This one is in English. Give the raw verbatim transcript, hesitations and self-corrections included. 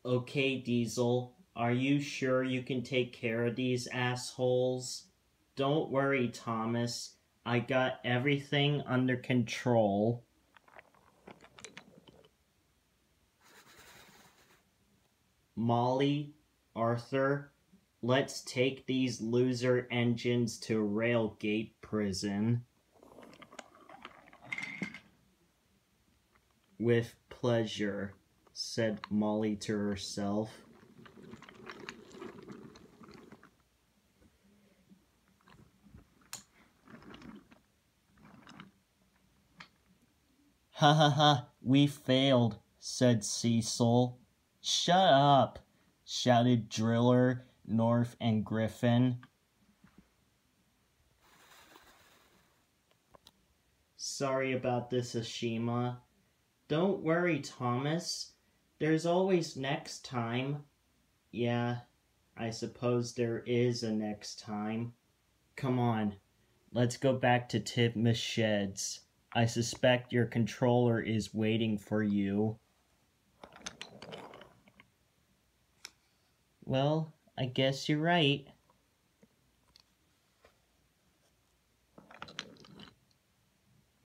Okay, Diesel, are you sure you can take care of these assholes? Don't worry, Thomas. I got everything under control. Molly, Arthur, let's take these loser engines to Railgate Prison. With pleasure, said Molly to herself. Ha ha ha, we failed, said Cecil. Shut up, shouted Driller, North, and Griffin. Sorry about this, Ashima. Don't worry, Thomas. There's always next time. Yeah, I suppose there is a next time. Come on, let's go back to Titmus Sheds. I suspect your controller is waiting for you. Well, I guess you're right.